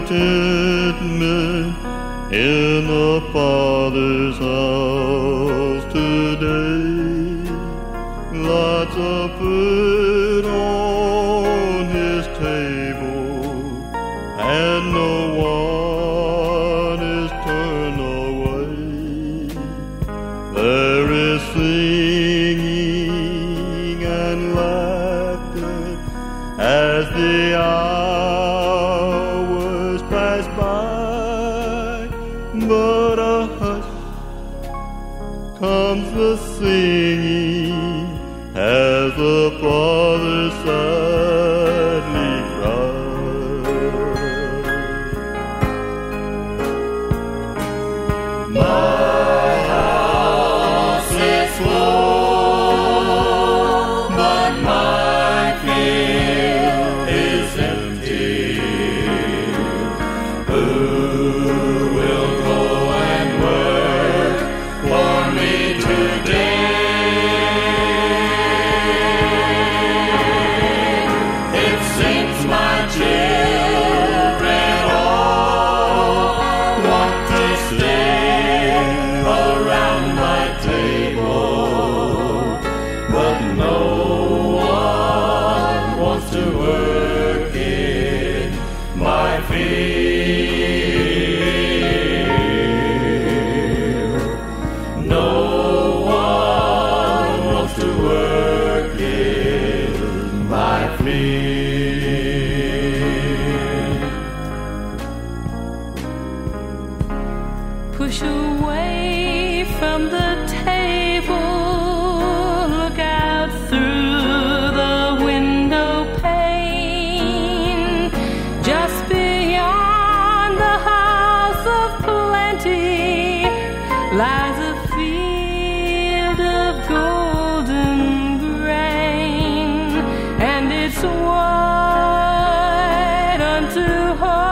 contentment in the Father's house today. Lots of food on His table, and no one is turned away. There is singing and laughter as the hours pass by, but a hush comes the singing as the Father sadly cries. My house is full, but my field is empty. Who will go and work for me today? Since my children all want to stay around my table, but no one wants to work in my field. No one wants to work in my field. Push away from the table, look out through the window pane. Just beyond the house of plenty lies a field of golden grain, and it's white unto her.